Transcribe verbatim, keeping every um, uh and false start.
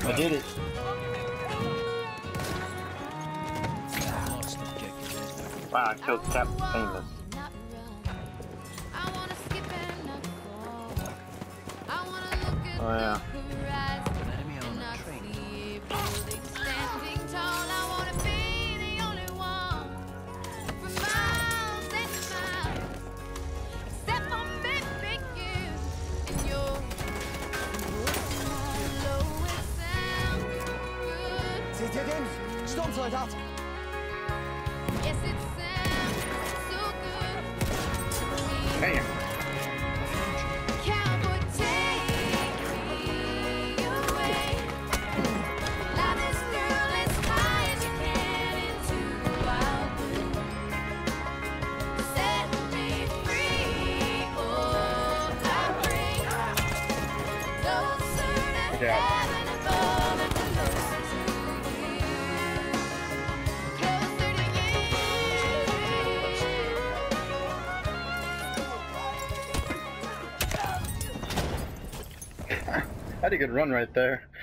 I did it. Wow, I killed Captain Famous. Oh yeah. Enemy on the train. Seht ihr den? Sturmsoldat! Damn. Yeah. I had a good run right there.